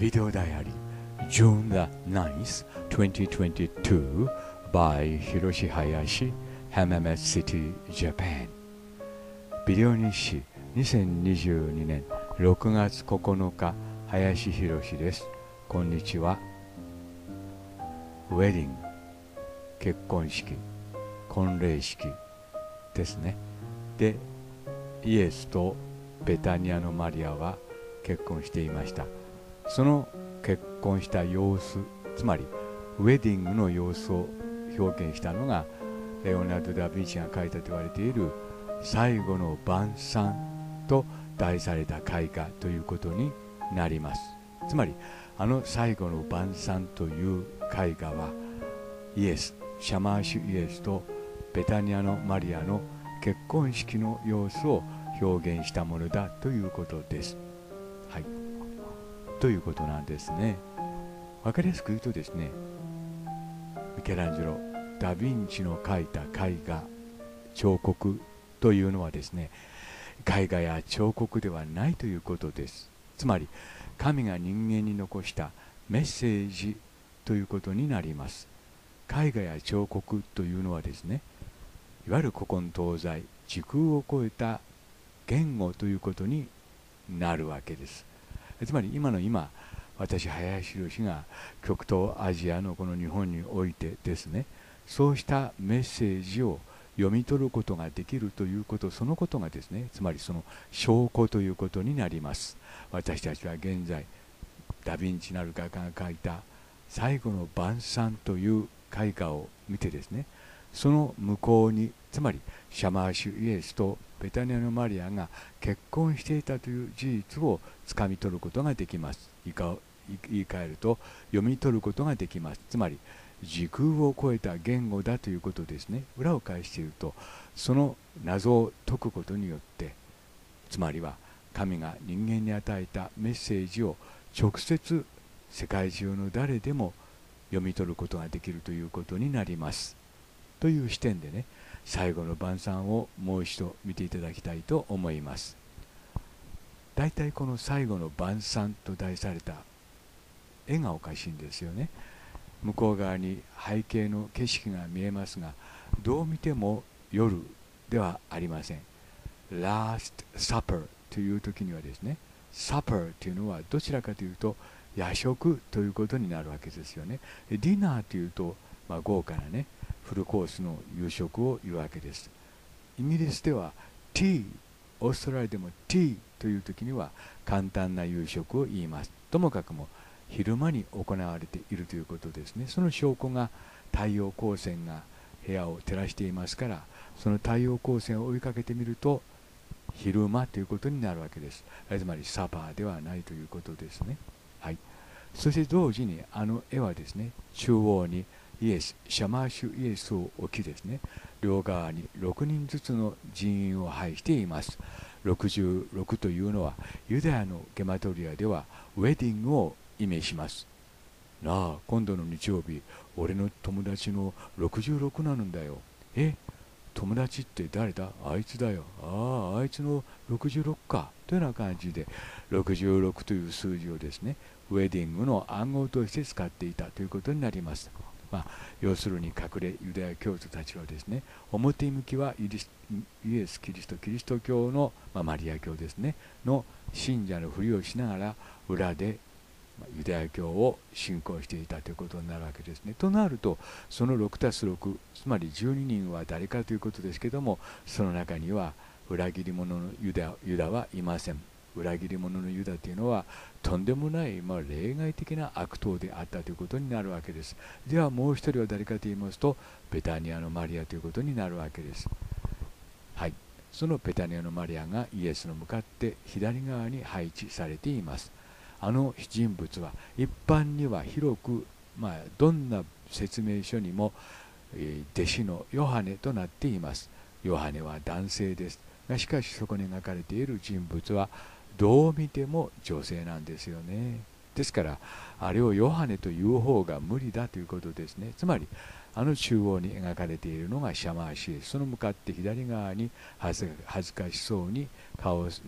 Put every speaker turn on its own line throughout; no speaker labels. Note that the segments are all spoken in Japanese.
Video Diary, June the 9th, 2022 by Hiroshi Hayashi, Hammamet City, Japan. ビデオ日誌2022年6月9日、林博です。こんにちは。ウェディング、結婚式、婚礼式ですね。で、イエスとベタニアのマリアは結婚していました。その結婚した様子、つまりウェディングの様子を表現したのがレオナルド・ダ・ヴィンチが描いたと言われている最後の晩餐と題された絵画ということになります。つまりあの最後の晩餐という絵画はイエス、シャマーシュイエスとベタニアのマリアの結婚式の様子を表現したものだということです。はい、ということなんですね。わかりやすく言うとですね、ミケランジェロ・ダ・ヴィンチの描いた絵画、彫刻というのはですね、絵画や彫刻ではないということです。つまり神が人間に残したメッセージということになります。絵画や彫刻というのはですね、いわゆる古今東西、時空を超えた言語ということになるわけです。つまり今私林博が極東アジアのこの日本においてですね、そうしたメッセージを読み取ることができるということ、そのことがですね、つまりその証拠ということになります。私たちは現在ダ・ヴィンチなる画家が描いた最後の晩餐という絵画を見てですね、その向こうに、つまりシャマーシュイエスとベタニアのマリアが結婚していたという事実をつかみ取ることができます。言い換えると読み取ることができます。つまり時空を超えた言語だということですね。裏を返していると、その謎を解くことによって、つまりは神が人間に与えたメッセージを直接世界中の誰でも読み取ることができるということになります。という視点でね、最後の晩餐をもう一度見ていただきたいと思います。だいたいこの最後の晩餐と題された絵がおかしいんですよね。向こう側に背景の景色が見えますが、どう見ても夜ではありません。Last Supper という時にはですね、Supper というのはどちらかというと夜食ということになるわけですよね。ディナーというと、豪華なね、フルコースの夕食を言うわけです。イギリスでは Tea、 オーストラリアでも Tea という時には簡単な夕食を言います。ともかくも昼間に行われているということですね。その証拠が太陽光線が部屋を照らしていますから、その太陽光線を追いかけてみると昼間ということになるわけです。つまりサパーではないということですね。はい、そして同時にあの絵はですね、中央にイエス、シャマーシュイエスを置きですね、両側に6人ずつの人員を配しています。66というのはユダヤのゲマトリアではウェディングを意味します。なあ、今度の日曜日、俺の友達の66なんだよ。友達って誰だ？あいつだよ。あいつの66か。というような感じで、66という数字をですね、ウェディングの暗号として使っていたということになります。要するに隠れユダヤ教徒たちはですね、表向きはイエス・キリスト教の、マリア教ですね、の信者のふりをしながら、裏でユダヤ教を信仰していたということになるわけですね。となると、その 6+6、つまり12人は誰かということですけども、その中には裏切り者のユダはいません。裏切り者のユダというのはとんでもない、例外的な悪党であったということになるわけです。ではもう一人は誰かと言いますと、ベタニアのマリアということになるわけです。はい、そのベタニアのマリアがイエスの向かって左側に配置されています。あの人物は一般には広く、どんな説明書にも、弟子のヨハネとなっています。ヨハネは男性ですが、しかしそこに描かれている人物はどう見ても女性なんですよね。ですからあれをヨハネという方が無理だということですね。つまりあの中央に描かれているのがシャマーシエス、その向かって左側に恥ずかしそうに顔をね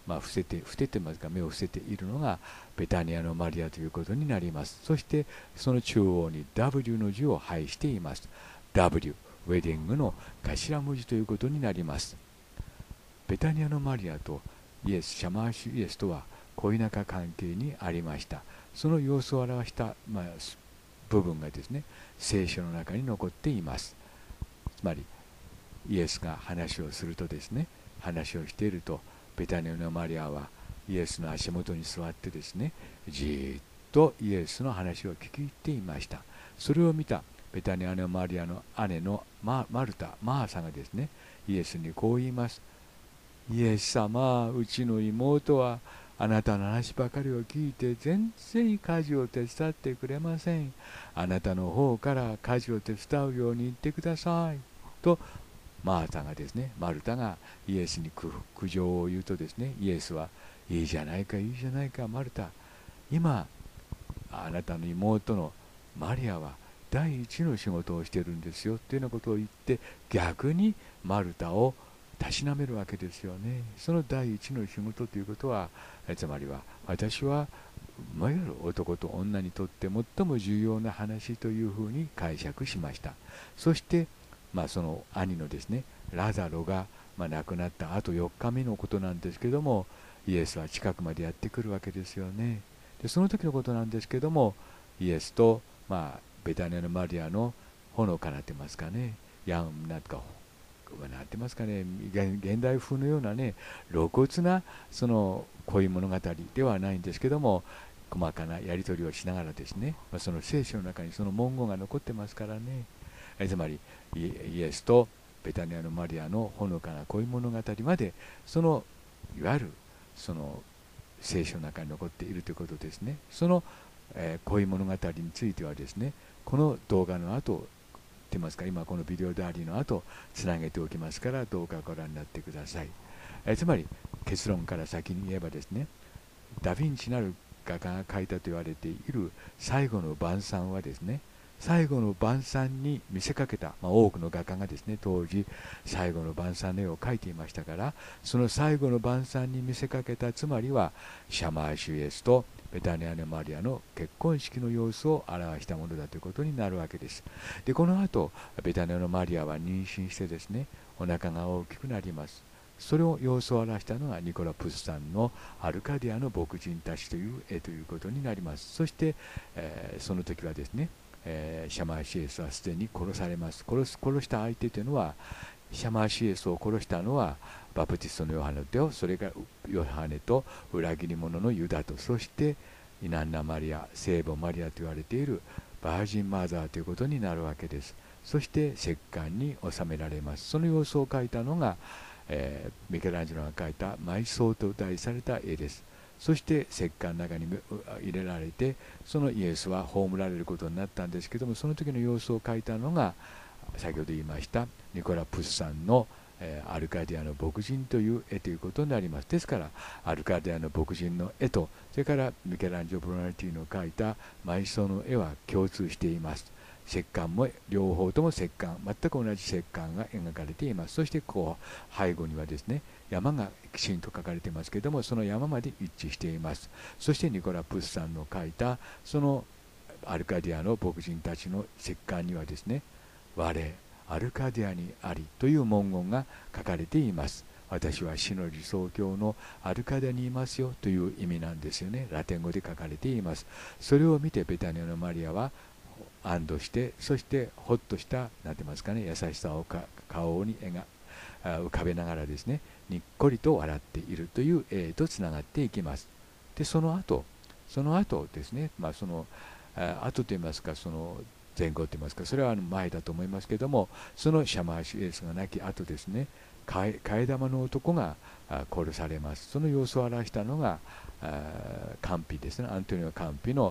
伏せてますが、目を伏せているのがベタニアのマリアということになります。そしてその中央に W の字を配しています。W、ウェディングの頭文字ということになります。ベタニアのマリアとイエス、シャマーシュイエスとは恋仲関係にありました。その様子を表した、部分がですね、聖書の中に残っています。つまりイエスが話をするとですね、話をしているとベタニアのマリアはイエスの足元に座ってですね、じーっとイエスの話を聞き入っていました。それを見たベタニアのマリアの姉のマルタ、マーサがですね、イエスにこう言います。イエス様、うちの妹はあなたの話ばかりを聞いて全然家事を手伝ってくれません。あなたの方から家事を手伝うように言ってください。とマルタがイエスに苦情を言うとですね、イエスはいいじゃないかマルタ、今あなたの妹のマリアは第一の仕事をしているんですよというようなことを言って、逆にマルタをたしなめるわけですよね。その第一の仕事ということは、つまりは私は男と女にとって最も重要な話というふうに解釈しました。そしてその兄のですね、ラザロが亡くなったあと4日目のことなんですけども、イエスは近くまでやってくるわけですよね。でその時のことなんですけども、イエスと、ベタニアのマリアのほのかなってますかね、なんてますかね、現代風のようなね、露骨なその恋物語ではないんですけども、細かなやり取りをしながらですね、その聖書の中にその文言が残ってますからね。つまりイエスとベタニアのマリアのほのかな恋物語まで、そのいわゆるその聖書の中に残っているということですね。その、恋物語についてはですね、この動画の後ってますか、今このビデオダイアリーの後つなげておきますから、どうかご覧になってください。つまり結論から先に言えばですね、ダ・ヴィンチなる画家が描いたと言われている最後の晩餐はですね、最後の晩餐に見せかけた、多くの画家がですね、当時最後の晩餐の絵を描いていましたから、その最後の晩餐に見せかけた、つまりはシャマーシュイエスとベタニアのマリアの結婚式の様子を表したものだということになるわけです。でこの後ベタニアのマリアは妊娠してですね、お腹が大きくなります。それを様子を表したのがニコラ・プスさんのアルカディアの牧人たちという絵ということになります。そして、その時はですね、シャマーシイエスはすでに殺されます。殺した相手というのは、シャマーシイエスを殺したのはバプティストのヨハネと、それからヨハネと裏切り者のユダと、そしてイナンナ・マリア、聖母マリアと言われているバージン・マザーということになるわけです。そして石棺に収められます。その様子を描いたのが、ミケランジェロが描いた埋葬と題された絵です。そして石棺の中に入れられて、そのイエスは葬られることになったんですけども、その時の様子を描いたのが先ほど言いましたニコラ・プスさんの、アルカディアの牧人という絵ということになります。ですからアルカディアの牧人の絵と、それからミケランジェロ・ブロナルティの描いた埋葬の絵は共通しています。石棺も両方とも石棺、全く同じ石棺が描かれています。そして背後にはですね、山がきちんと描かれていますけれども、その山まで一致しています。そしてニコラ・プスさんの描いたそのアルカディアの牧人たちの石棺にはですね、我アルカディアにありという文言が書かれています。私は死の理想郷のアルカディアにいますよという意味なんですよね。ラテン語で書かれています。それを見てベタニアのマリアは安堵して、そしてほっとしたなんて言いますかね、優しさを顔に浮かべながらですね、にっこりと笑っているという絵とつながっていきます。でその後ですね、その後といいますか、その前後といいますか、それは前だと思いますけれども、そのシャマーシイエスが亡き後ですね、替え玉の男が殺されます。その様子を表したのがカンピですね、アントニオ・カンピの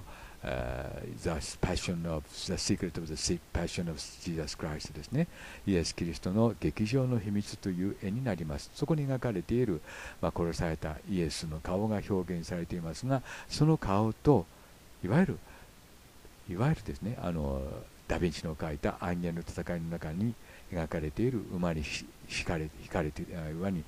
The Passion of the Secret of the Passion of Jesus Christ ですね。イエス・キリストの劇場の秘密という絵になります。そこに描かれている、殺されたイエスの顔が表現されていますが、その顔といわゆるですね、ダ・ヴィンチの描いた暗夜の戦いの中に描かれている馬に引かれて馬に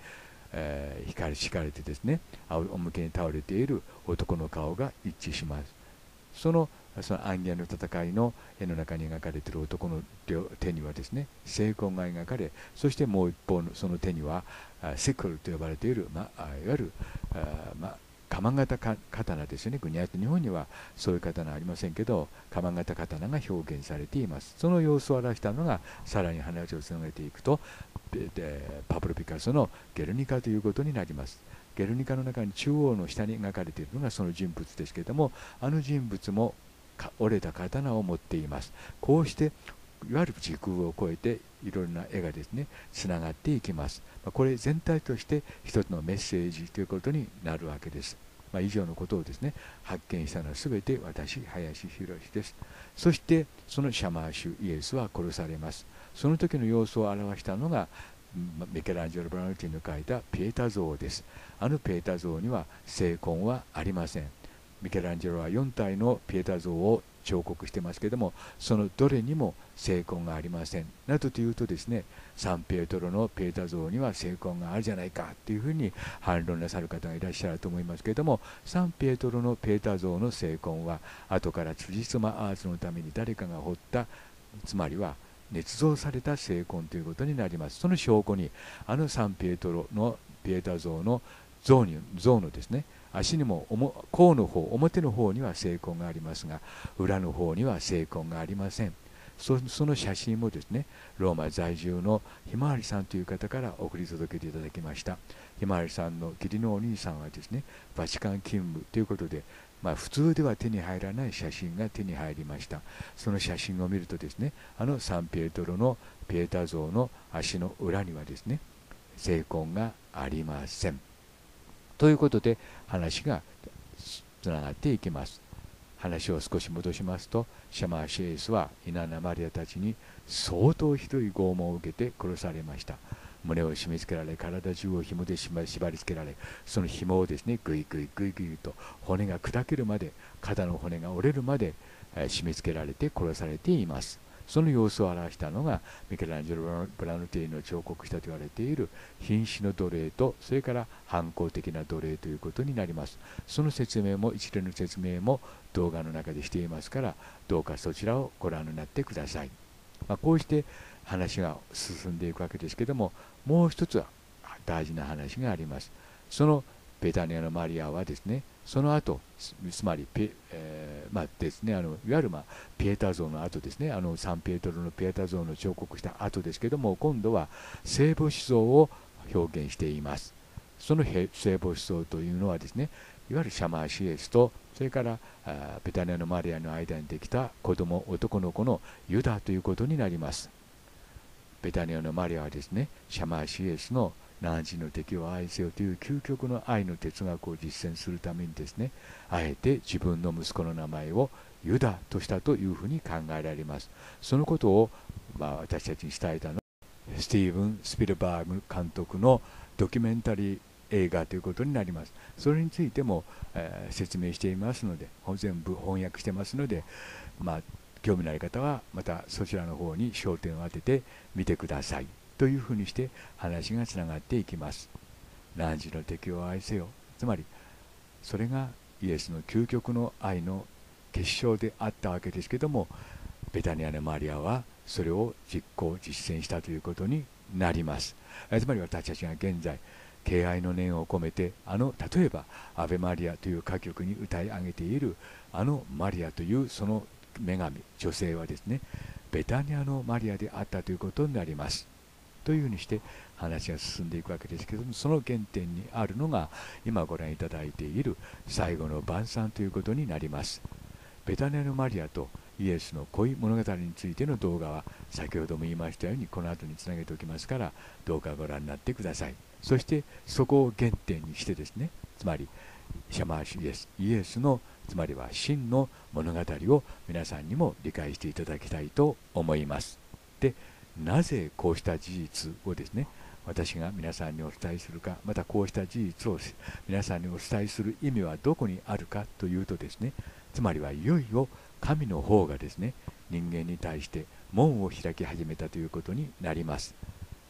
敷かれてですね、仰向けに倒れている男の顔が一致します。そのアンギャの戦いの絵の中に描かれている男の手にはですね、聖痕が描かれ、そしてもう一方のその手にはセクルと呼ばれている、いわゆる鎌型刀ですよね。日本にはそういう刀はありませんけど、鎌型刀が表現されています。その様子を表したのが、さらに話をつなげていくと、パブロ・ピカソのゲルニカということになります。ゲルニカの中に中央の下に描かれているのがその人物ですけれども、あの人物も折れた刀を持っています。こうしていわゆる時空を超えていろいろな絵がですね、つながっていきます。これ全体として一つのメッセージということになるわけです。以上のことをですね、発見したのは全て私、林博です。そしてそのシャマーシュイエスは殺されます。その時の様子を表したのがミケランジェロ・ブラウンティの描いたピエタ像です。あのピエタ像には聖痕はありません。ミケランジェロは4体のピエタ像を彫刻してますけれども、そのどれにも聖痕がありません。などというとですね、サンピエトロのピエタ像には聖痕があるじゃないかというふうに反論なさる方がいらっしゃると思いますけれども、サンピエトロのピエタ像の聖痕は後から辻褄アーツのために誰かが彫った、つまりは捏造された聖痕ということになります。その証拠にあのサンピエトロのピエタ像の像のですね、足にも甲の方、表の方には聖痕がありますが、裏の方には聖痕がありません。その写真もですね、ローマ在住のひまわりさんという方から送り届けていただきました。ひまわりさんの義理のお兄さんはですね、バチカン勤務ということで、普通では手に入らない写真が手に入りました。その写真を見るとですね、あのサンピエトロのピエタ像の足の裏にはですね、聖痕がありません。ということで話がつながっていきます。話を少し戻しますと、シャマーシエスはイナナマリアたちに相当ひどい拷問を受けて殺されました。胸を締め付けられ、体中を紐で縛り付けられ、その紐をですね、グイグイグイグイと骨が砕けるまで、肩の骨が折れるまで締め付けられて殺されています。その様子を表したのがミケランジェロ・ブラヌティの彫刻したと言われている瀕死の奴隷と、それから反抗的な奴隷ということになります。その説明も、一連の説明も動画の中でしていますから、どうかそちらをご覧になってください。こうして話が進んでいくわけですけども、もう一つは大事な話があります。そのベタニアのマリアはですね、その後、つまりですね、いわゆるピエタ像の後ですね、サンピエトロのピエタ像の彫刻した後ですけども、今度は聖母子像を表現しています。その聖母子像というのはですね、いわゆるシャマーシエスと、それからベタニアのマリアの間にできた男の子のユダということになります。ベタニアのマリアはですね、シャマーシエスの何時の敵を愛せよという究極の愛の哲学を実践するためにですね、あえて自分の息子の名前をユダとしたというふうに考えられます。そのことを、私たちに伝えたのはスティーブン・スピルバーグ監督のドキュメンタリー映画ということになります。それについても、説明していますので、全部翻訳してますので、興味のある方はまたそちらの方に焦点を当ててみてくださいというふうにして話がつながっていきます。汝の敵を愛せよ、つまりそれがイエスの究極の愛の結晶であったわけですけども、ベタニアのマリアはそれを実践したということになります。つまり私たちが現在敬愛の念を込めて、例えばアベマリアという歌曲に歌い上げているマリアというその女神、女性はですね、ベタニアのマリアであったということになります。というふうにして話が進んでいくわけですけれども、その原点にあるのが今ご覧いただいている最後の晩餐ということになります。ベタニアのマリアとイエスの恋物語についての動画は先ほども言いましたようにこの後につなげておきますから、どうかご覧になってください。そしてそこを原点にしてですね、つまりシャマーシイエスの、つまりは真の物語を皆さんにも理解していただきたいと思います。で、なぜこうした事実をですね、私が皆さんにお伝えするか、またこうした事実を皆さんにお伝えする意味はどこにあるかというとですね、つまりはいよいよ神の方がですね、人間に対して門を開き始めたということになります。つ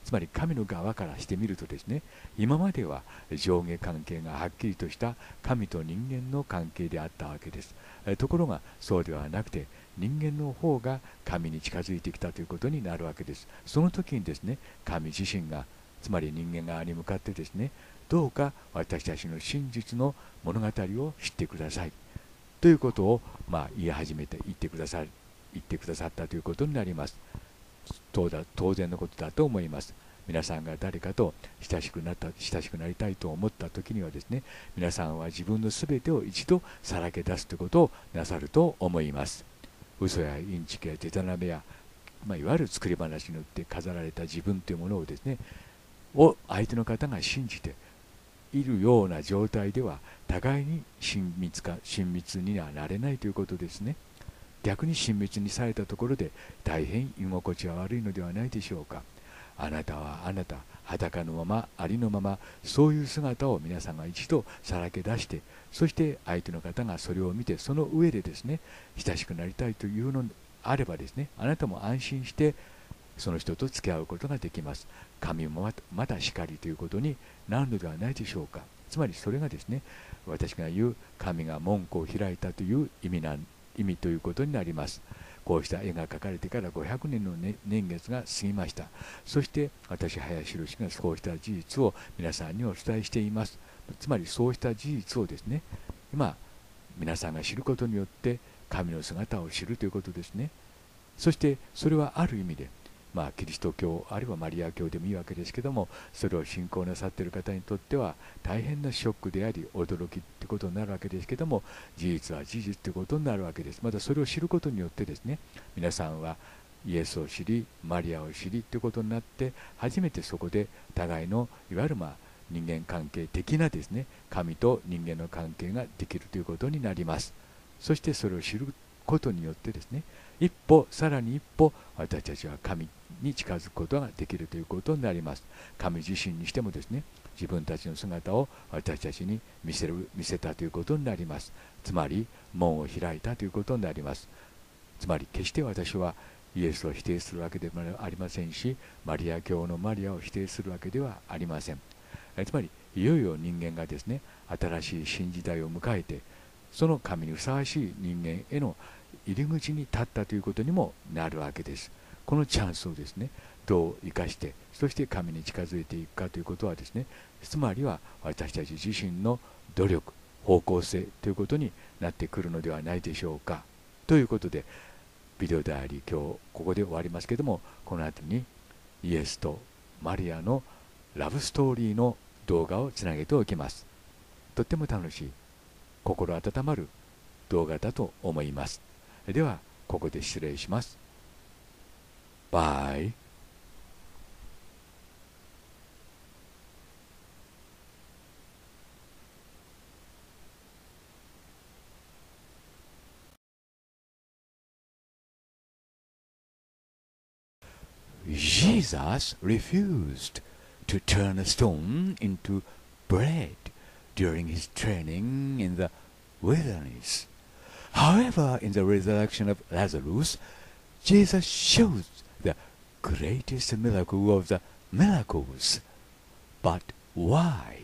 つまり神の側からしてみるとですね、今までは上下関係がはっきりとした神と人間の関係であったわけです。ところがそうではなくて、人間の方が神に近づいてきたということになるわけです。その時にですね、神自身が、つまり人間側に向かってですね、どうか私たちの真実の物語を知ってくださいということを、言い始めて言ってくださったということになります。当然のことだと思います。皆さんが誰かと親しくなりたいと思った時にはですね、皆さんは自分の全てを一度さらけ出すということをなさると思います。嘘やインチキやデタラメや、いわゆる作り話によって飾られた自分というものをですね、相手の方が信じているような状態では互いに親密にはなれないということですね。逆に親密にされたところで大変居心地は悪いのではないでしょうか。あなたはあなた、裸のままありのまま、そういう姿を皆さんが一度さらけ出して、そして相手の方がそれを見て、その上でですね、親しくなりたいというのであればですね、あなたも安心してその人と付き合うことができます。神もまたしかりということになるのではないでしょうか。つまりそれがですね、私が言う神が門戸を開いたという意味ということになります。こうした絵が描かれてから500年の年月が過ぎました。そして私、林博がこうした事実を皆さんにお伝えしています。つまりそうした事実をですね、今皆さんが知ることによって神の姿を知るということですね。そしてそれはある意味で、キリスト教あるいはマリア教でもいいわけですけども、それを信仰なさっている方にとっては大変なショックであり驚きってことになるわけですけども、事実は事実ってことになるわけです。またそれを知ることによってですね、皆さんはイエスを知りマリアを知りということになって、初めてそこで互いのいわゆる人間関係的なですね、神と人間の関係ができるということになります。そしてそれを知ることによってですね、さらに一歩私たちは神に近づくことができるということになります。神自身にしてもですね、自分たちの姿を私たちに見せたということになります。つまり門を開いたということになります。つまり決して私はイエスを否定するわけでもありませんし、マリア教のマリアを否定するわけではありません。つまりいよいよ人間がですね、新しい新時代を迎えて、その神にふさわしい人間への入り口に立ったということにもなるわけです。このチャンスをですね、どう生かして、そして神に近づいていくかということはですね、つまりは私たち自身の努力、方向性ということになってくるのではないでしょうか。ということで、ビデオダイアリー今日ここで終わりますけども、この後にイエスとマリアのラブストーリーの動画をつなげておきます。とっても楽しい、心温まる動画だと思います。ではここで失礼します。バイ。Jesus refused to turn a stone into bread during his training in the wilderness. However, in the resurrection of Lazarus, Jesus shows the greatest miracle of the miracles. But why?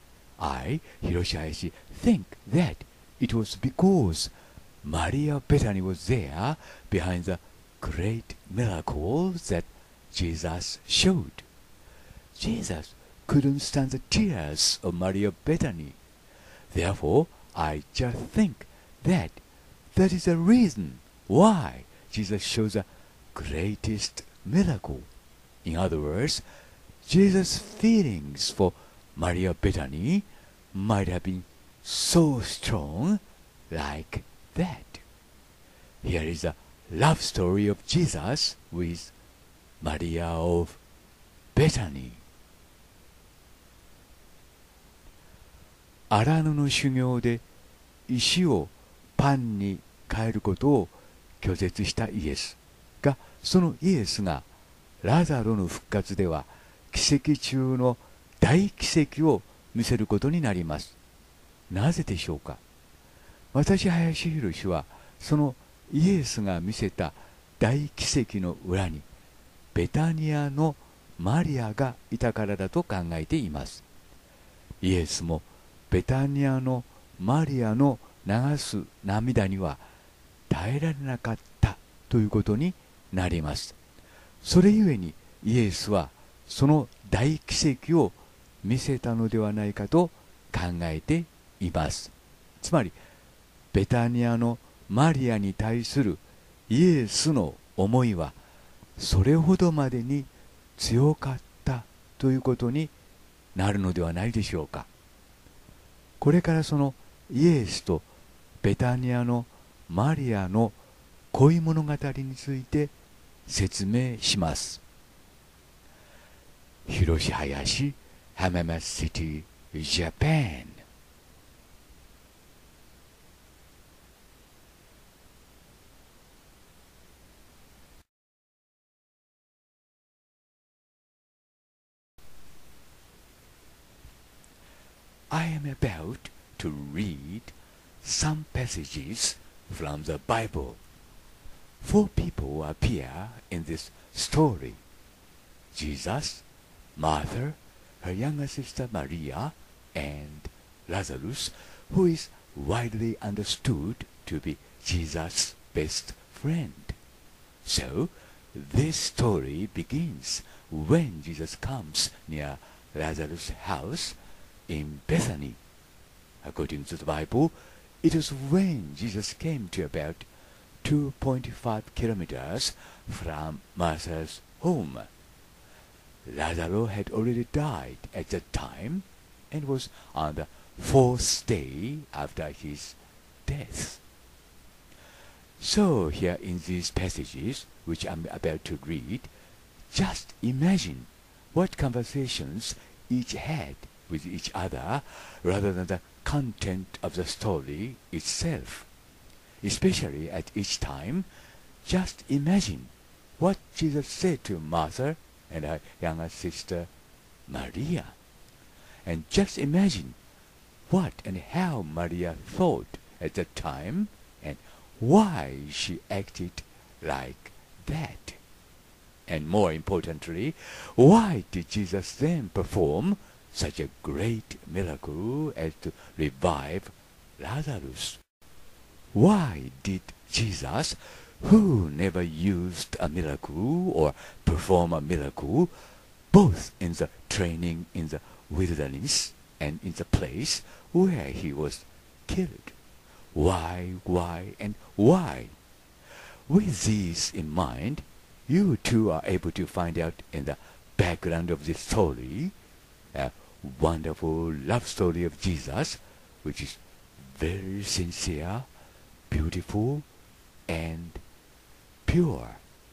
I, Hiroshi Hayashi, think that it was because Maria Bethany was there behind the great miracles that Jesus showed. Jesus couldn't stand the tears of Maria Bethany. Therefore, I just think that is the reason why Jesus shows the greatest miracle. In other words, Jesus' feelings for Maria Bethany might have been so strong like that. Here is a love story of Jesus with Maria of Bethany. 荒野の修行で石をパンに変えることを拒絶したイエスが、そのイエスがラザロの復活では奇跡中の大奇跡を見せることになります。なぜでしょうか。私、林博はそのイエスが見せた大奇跡の裏にベタニアのマリアがいたからだと考えています。イエスもベタニアのマリアの流す涙には耐えられなかったということになります。それゆえにイエスはその大奇跡を見せたのではないかと考えています。つまりベタニアのマリアに対するイエスの思いはそれほどまでに強かったということになるのではないでしょうか。これからそのイエスとベタニアのマリアの恋物語について説明します。広し林浜松シティジャパン。I am about to read some passages from the Bible. Four people appear in this story: Jesus, Martha, her younger sister Maria, and Lazarus, who is widely understood to be Jesus' best friend. So, this story begins when Jesus comes near Lazarus' house in Bethany. According to the Bible, it was when Jesus came to about 2.5 kilometers from Martha's home. Lazarus had already died at that time and was on the fourth day after his death. So here in these passages, which I'm about to read, just imagine what conversations each had with each other rather than the content of the story itself. Especially at each time, just imagine what Jesus said to Martha and her younger sister Maria. And just imagine what and how Maria thought at that time and why she acted like that. And more importantly, why did Jesus then perform such a great miracle as to revive Lazarus? Why did Jesus, who never used a miracle or performed a miracle, both in the training in the wilderness and in the place where he was killed? Why, and why? With these in mind, you too are able to find out in the background of this story a wonderful love story of Jesus, which is very sincere, beautiful, and pure.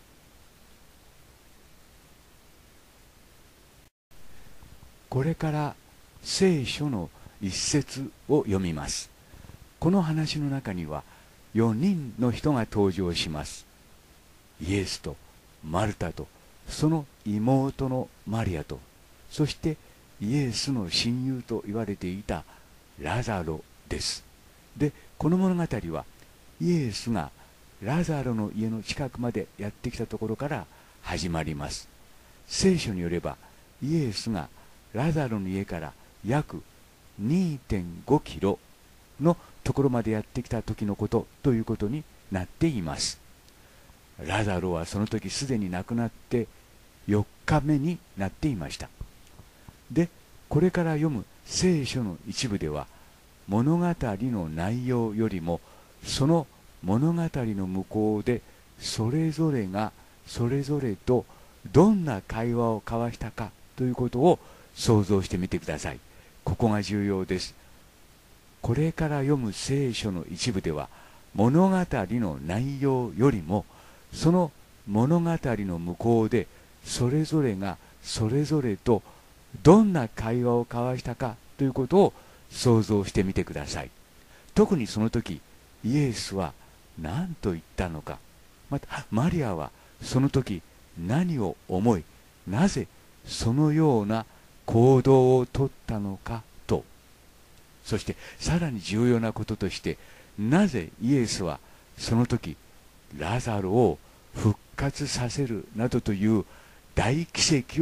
これから聖書の一節を読みます。この話の中には4人の人が登場します。イエスとマルタとその妹のマリアと、そしてイエスの親友と言われていたラザロです。で、この物語はイエスがラザロの家の近くまでやってきたところから始まります。聖書によればイエスがラザロの家から約 2.5 キロのところまでやってきた時のことということになっています。ラザロはその時すでに亡くなって4日目になっていました。で、これから読む聖書の一部では物語の内容よりもその物語の向こうでそれぞれがそれぞれとどんな会話を交わしたかということを想像してみてください。ここが重要です。これから読む聖書の一部では物語の内容よりもその物語の向こうでそれぞれがそれぞれとどんな会話を交わしたかということを想像してみてください。特にその時イエスは何と言ったのか、またマリアはその時何を思い、なぜそのような行動をとったのかと、そしてさらに重要なこととして、なぜイエスはその時ラザロを復活させるなどという大奇跡を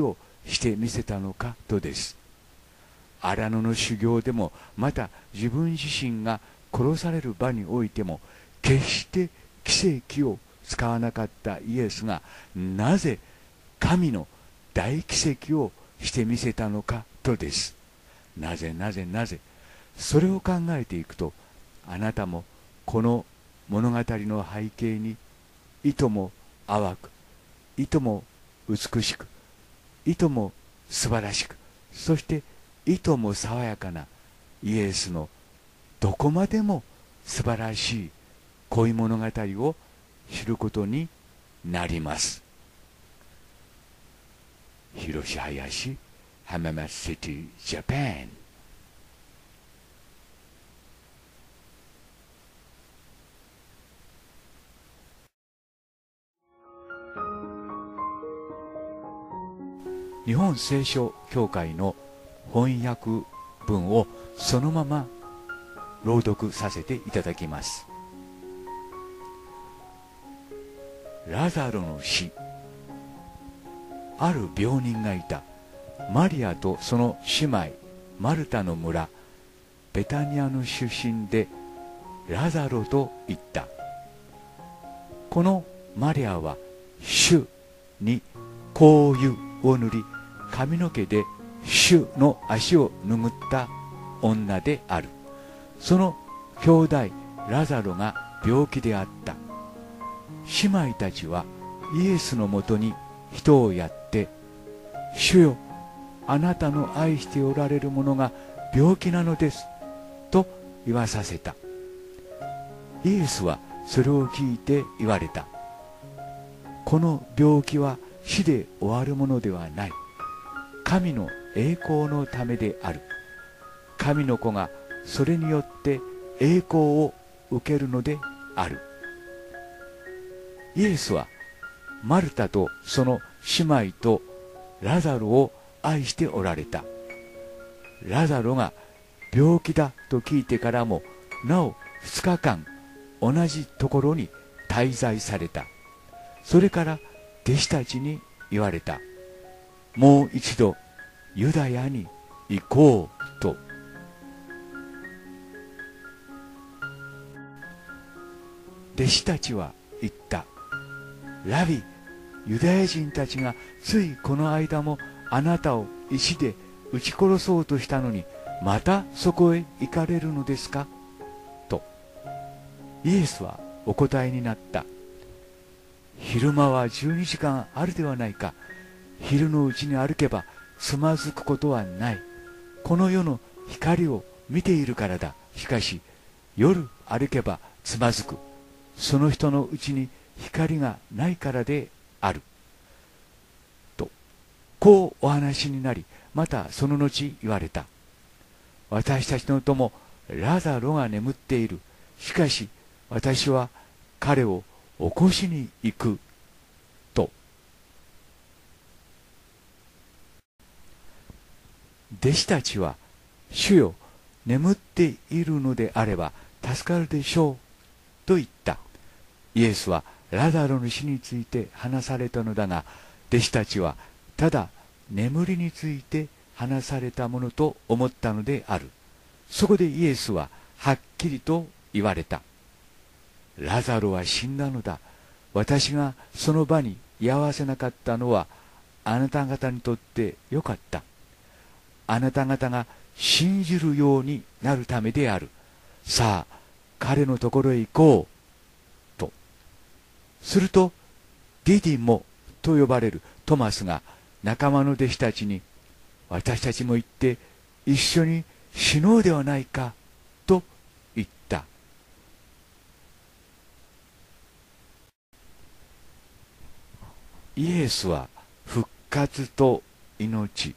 してみせたのかとです。荒野の修行でも、また自分自身が殺される場においても、決して奇跡を使わなかったイエスが、なぜ神の大奇跡をしてみせたのかとです。なぜ。それを考えていくと、あなたもこの物語の背景に、いとも淡く、いとも美しく、いとも素晴らしく、そしていとも爽やかなイエスのどこまでも素晴らしい恋物語を知ることになります。広志林浜松シティジャパン。日本聖書協会の翻訳文をそのまま朗読させていただきます。ラザロの死。ある病人がいた。マリアとその姉妹マルタの村ベタニアの出身でラザロと言った。このマリアは主に香油を塗り、髪の毛で主の足を拭った女である。その兄弟ラザロが病気であった。姉妹たちはイエスのもとに人をやって、主よ、あなたの愛しておられる者が病気なのですと言わさせた。イエスはそれを聞いて言われた。この病気は死で終わるものではない。神の栄光のためである。神の子がそれによって栄光を受けるのである。イエスはマルタとその姉妹とラザロを愛しておられた。ラザロが病気だと聞いてからもなお2日間同じところに滞在された。それから弟子たちに言われた。もう一度ユダヤに行こうと。弟子たちは言った。ラビ、ユダヤ人たちがついこの間もあなたを石で撃ち殺そうとしたのに、またそこへ行かれるのですかと。イエスはお答えになった。昼間は12時間あるではないか。昼のうちに歩けばつまずくことはない。この世の光を見ているからだ。しかし夜歩けばつまずく。その人のうちに光がないからである。と、こうお話になり、またその後言われた。私たちの友ラザロが眠っている。しかし私は彼を起こしに行く。と。弟子たちは、主よ、眠っているのであれば助かるでしょう。と言った。イエスはラザロの死について話されたのだが、弟子たちはただ眠りについて話されたものと思ったのである。そこでイエスははっきりと言われた。ラザロは死んだのだ。私がその場に居合わせなかったのはあなた方にとってよかった。あなた方が信じるようになるためである。さあ、彼のところへ行こう。と。すると、ディディモと呼ばれるトマスが仲間の弟子たちに、私たちも行って一緒に死のうではないか、と言った。イエスは復活と命。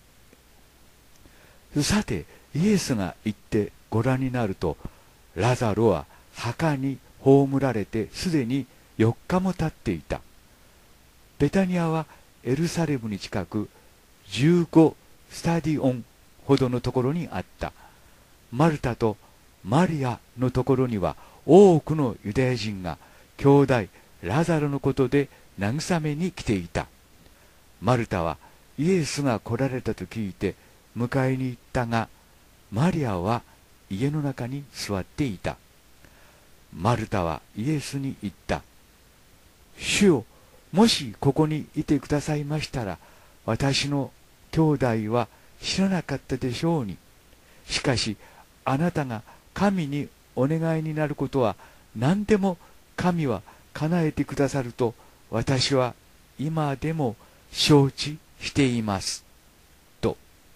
さて、イエスが行ってご覧になると、ラザロは墓に葬られてすでに4日も経っていた。ベタニアはエルサレムに近く15スタディオンほどのところにあった。マルタとマリアのところには多くのユダヤ人が兄弟ラザロのことで慰めに来ていた。マルタはイエスが来られたと聞いて迎えに行ったが、マリアは家の中に座っていた。マルタはイエスに言った。主よ、もしここにいてくださいましたら、私の兄弟は死ななかったでしょうに。しかし、あなたが神にお願いになることは何でも神は叶えてくださると私は今でも承知しています。と。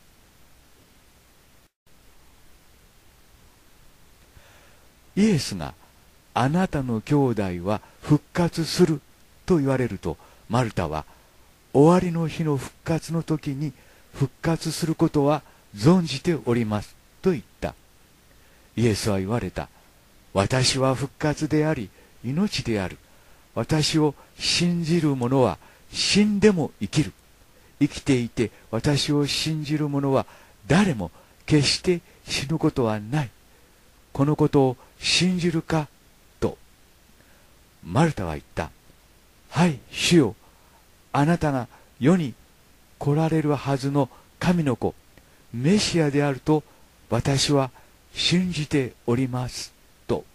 イエスがあなたの兄弟は復活すると言われると、マルタは終わりの日の復活の時に復活することは存じておりますと言った。イエスは言われた。私は復活であり命である。私を信じる者は死んでも生きる。生きていて私を信じる者は誰も決して死ぬことはない。このことを信じるかと。マルタは言った。はい、主よ。あなたが世に来られるはずの神の子、メシアであると私は信じております。と。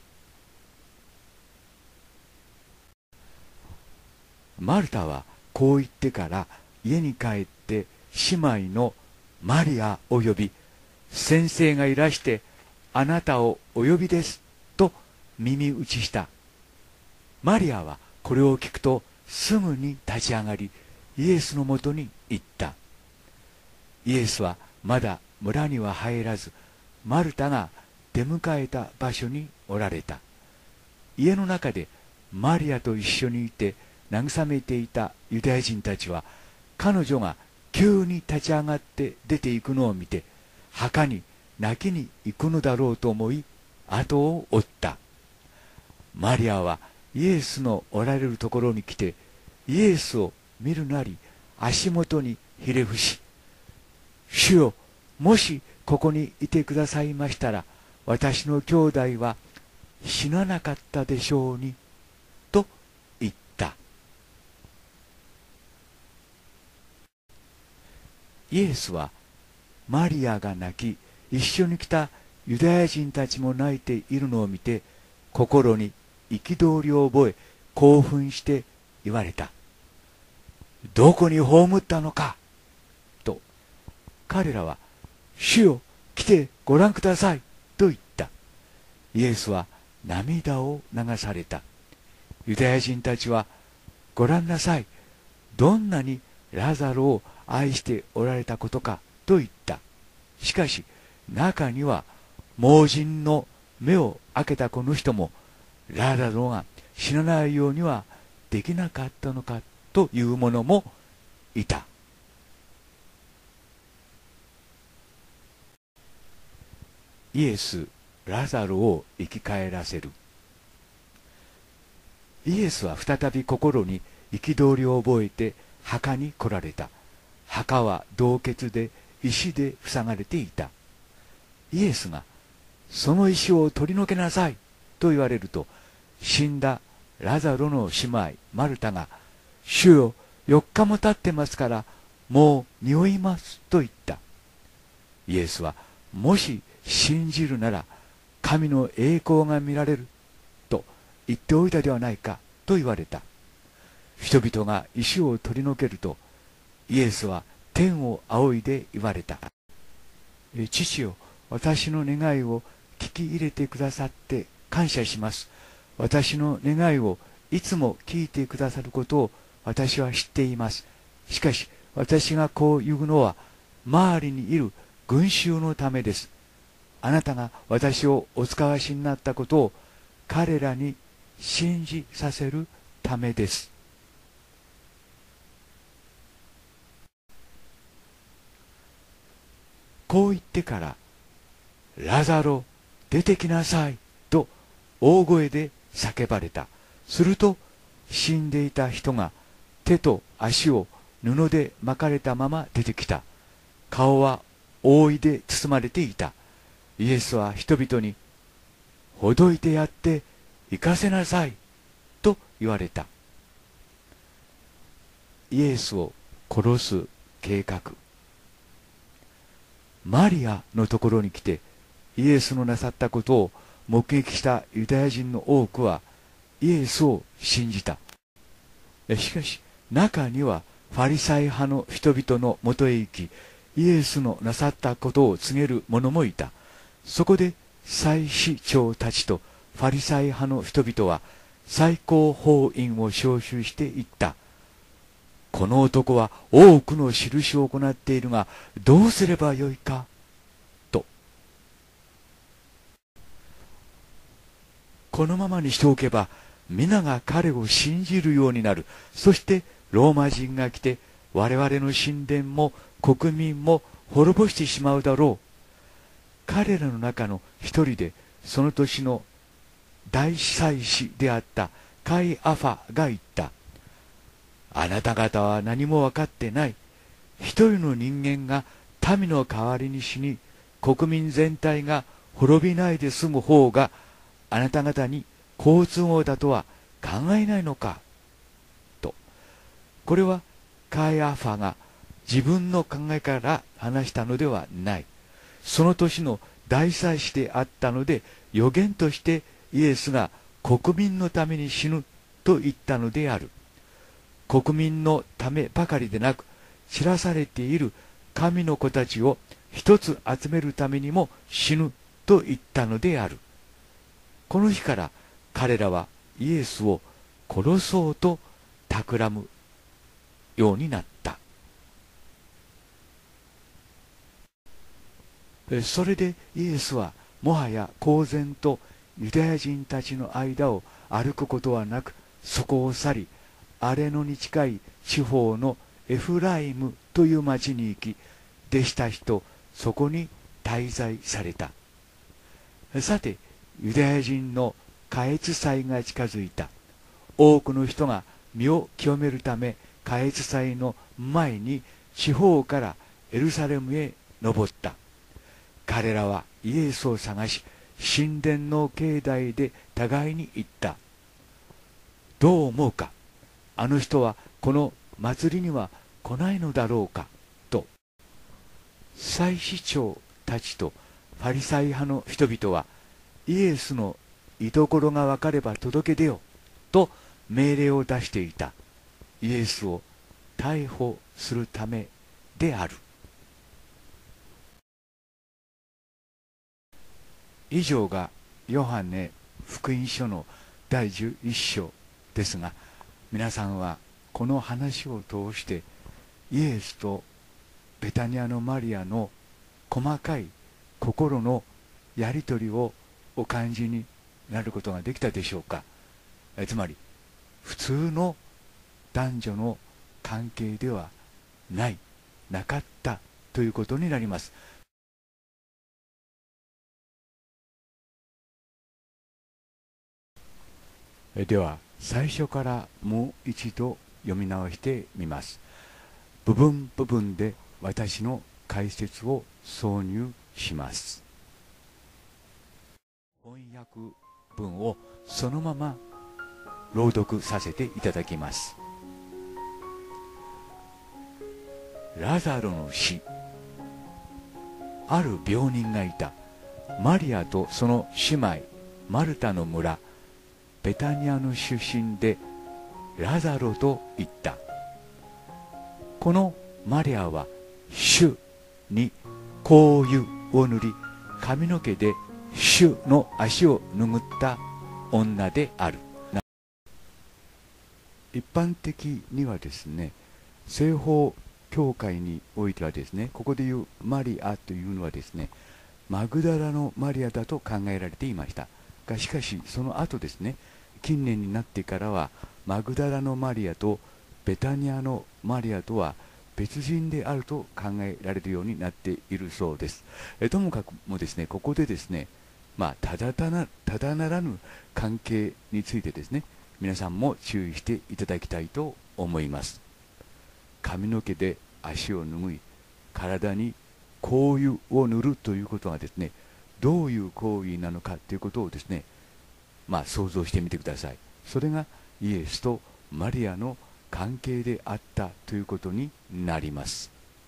マルタはこう言ってから家に帰って姉妹のマリアを呼び、先生がいらしてあなたをお呼びですと耳打ちした。マリアはこれを聞くとすぐに立ち上がり、イエスのもとに行った。イエスはまだ村には入らず、マルタが出迎えた場所におられた。家の中でマリアと一緒にいて慰めていたユダヤ人たちは、彼女が急に立ち上がって出て行くのを見て、墓に泣きに行くのだろうと思い、後を追った。マリアはイエスのおられるところに来て、イエスを見るなり足元にひれ伏し、主よ、もしここにいてくださいましたら、私の兄弟は死ななかったでしょうに、と言った。イエスはマリアが泣き、一緒に来たユダヤ人たちも泣いているのを見て、心に憤りを覚え、興奮して言われた。どこに葬ったのかと。彼らは、主よ、来てご覧くださいと言った。イエスは涙を流された。ユダヤ人たちは、ご覧なさい、どんなにラザロを愛しておられたことかと言った。しかし中には、盲人の目を開けたこの人もラザロが死なないようにはできなかったのかという者もいた。イエス、ラザロを生き返らせる。イエスは再び心に憤りを覚えて墓に来られた。墓は洞穴で石で塞がれていた。イエスが、その石を取り除けなさいと言われると、死んだラザロの姉妹マルタが、主よ、4日も経ってますからもう匂いますと言った。イエスは、もし信じるなら神の栄光が見られると言っておいたではないかと言われた。人々が石を取り除けると、イエスは天を仰いで言われた。父よ、私の願いを聞き入れてくださって感謝します。私の願いをいつも聞いてくださることを私は知っています。しかし私がこう言うのは周りにいる群衆のためです。あなたが私をお使わしになったことを彼らに信じさせるためです。こう言ってから、ラザロ、出てきなさいと大声で叫ばれた。すると死んでいた人が手と足を布で巻かれたまま出てきた。顔は覆いで包まれていた。イエスは人々に、ほどいてやって行かせなさいと言われた。イエスを殺す計画。マリアのところに来てイエスのなさったことを目撃したユダヤ人の多くはイエスを信じた。しかし中にはファリサイ派の人々のもとへ行き、イエスのなさったことを告げる者もいた。そこで祭司長たちとファリサイ派の人々は最高法院を招集して言った。この男は多くの印を行っているが、どうすればよいかと。このままにしておけば皆が彼を信じるようになる。そしてローマ人が来て我々の神殿も国民も滅ぼしてしまうだろう。彼らの中の一人でその年の大祭司であったカイアファが言った。あなた方は何も分かってない。一人の人間が民の代わりに死に、国民全体が滅びないで済む方があなた方に好都合だとは考えないのかと。これはカイアファが自分の考えから話したのではない。その年の大祭司であったので、予言としてイエスが国民のために死ぬと言ったのである。国民のためばかりでなく、散らされている神の子たちを一つ集めるためにも死ぬと言ったのである。この日から彼らはイエスを殺そうと企むようになった。それでイエスはもはや公然とユダヤ人たちの間を歩くことはなく、そこを去り、アレノに近い地方のエフライムという町に行き、弟子たちとそこに滞在された。さて、ユダヤ人の過越祭が近づいた。多くの人が身を清めるため、過越祭の前に地方からエルサレムへ登った。彼らはイエスを探し、神殿の境内で互いに言った。どう思うか。あの人はこの祭りには来ないのだろうかと。祭司長たちとファリサイ派の人々は、イエスの居所が分かれば届け出よと命令を出していた。イエスを逮捕するためである。以上がヨハネ福音書の第11章ですが、皆さんはこの話を通してイエスとベタニアのマリアの細かい心のやり取りをお感じになることができたでしょうか。つまり普通の男女の関係ではなかったということになります。では最初からもう一度読み直してみます。部分部分で私の解説を挿入します。翻訳文をそのまま朗読させていただきます。ラザロの死。ある病人がいた。マリアとその姉妹マルタの村ベタニアの出身でラザロと言った。このマリアは主に香油を塗り、髪の毛で主の足を拭った女である。一般的にはですね、西方教会においてはですね、ここでいうマリアというのはですね、マグダラのマリアだと考えられていましたが、しかしその後ですね、近年になってからはマグダラのマリアとベタニアのマリアとは別人であると考えられるようになっているそうです。ともかくもですね、ここでですね、ただならぬ関係についてですね、皆さんも注意していただきたいと思います。髪の毛で足を拭い、体に香油を塗るということがですね、どういう行為なのかということをですね、想像してみてください。それがイエスとマリアの関係であったということになります。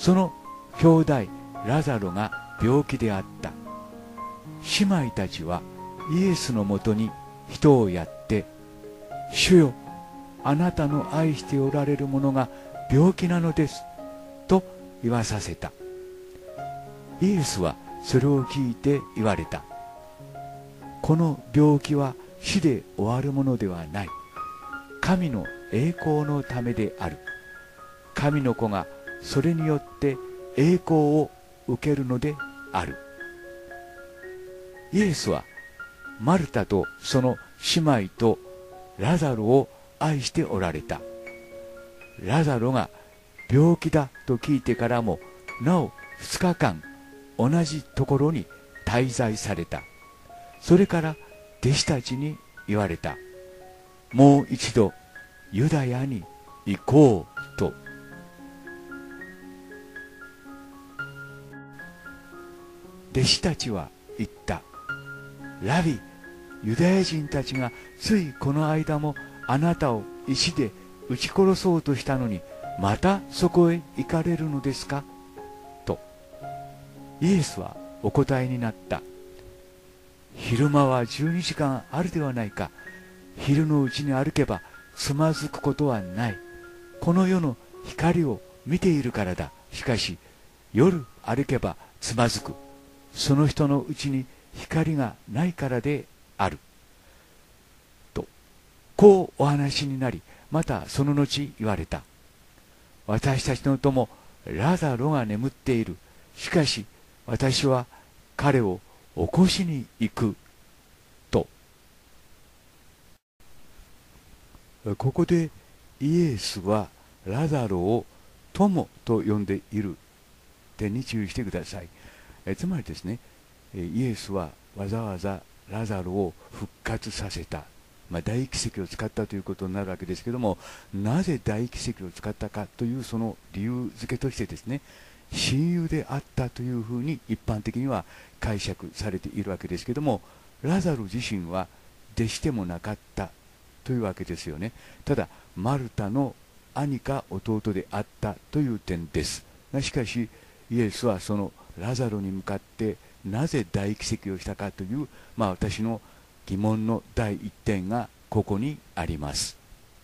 その兄弟ラザロが病気であった。姉妹たちはイエスのもとに人をやって、主よ、あなたの愛しておられる者が病気なのですと言わさせた。イエスはそれを聞いて言われた。この病気は死で終わるものではない。神の栄光のためである。神の子がそれによって栄光を受けるのである。イエスはマルタとその姉妹とラザロを愛しておられた。ラザロが病気だと聞いてからもなお2日間同じところに滞在された。それから弟子たちに言われた。もう一度ユダヤに行こうと。弟子たちは言った。ラビ、ユダヤ人たちがついこの間もあなたを石で撃ち殺そうとしたのに、またそこへ行かれるのですかと。イエスはお答えになった。昼間は12時間あるではないか。昼のうちに歩けばつまずくことはない。この世の光を見ているからだ。しかし夜歩けばつまずく。その人のうちに光がないからである。と、こうお話になり、またその後言われた。私たちの友ラザロが眠っている。しかし私は彼を起こしに行く。と。ここでイエスはラザロを友と呼んでいる点に注意してください。つまりですね、イエスはわざわざラザロを復活させた、大奇跡を使ったということになるわけですけども、なぜ大奇跡を使ったかというその理由付けとしてですね、親友であったというふうに一般的には解釈されているわけですけども、ラザロ自身は弟子でもなかったというわけですよね。ただマルタの兄か弟であったという点ですが、しかしイエスはそのラザロに向かってなぜ大奇跡をしたかという、私の疑問の第一点がここにあります。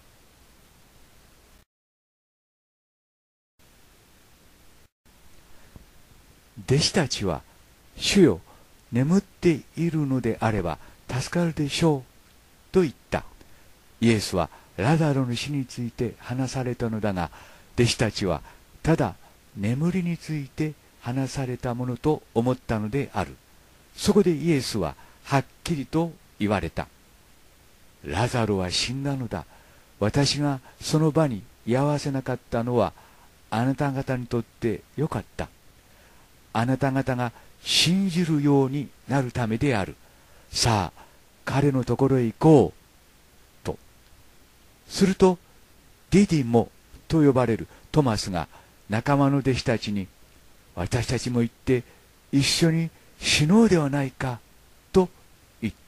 弟子たちは、主よ、眠っているのであれば助かるでしょうと言った。イエスはラザロの死について話されたのだが、弟子たちはただ眠りについて話されたものと思ったのである。そこでイエスははっきりと言われた。ラザロは死んだのだ。私がその場に居合わせなかったのはあなた方にとってよかった。あなた方が信じるようになるためである。さあ彼のところへ行こうと。するとディディモと呼ばれるトマスが仲間の弟子たちに、私たちも行って一緒に死のうではないかと言った。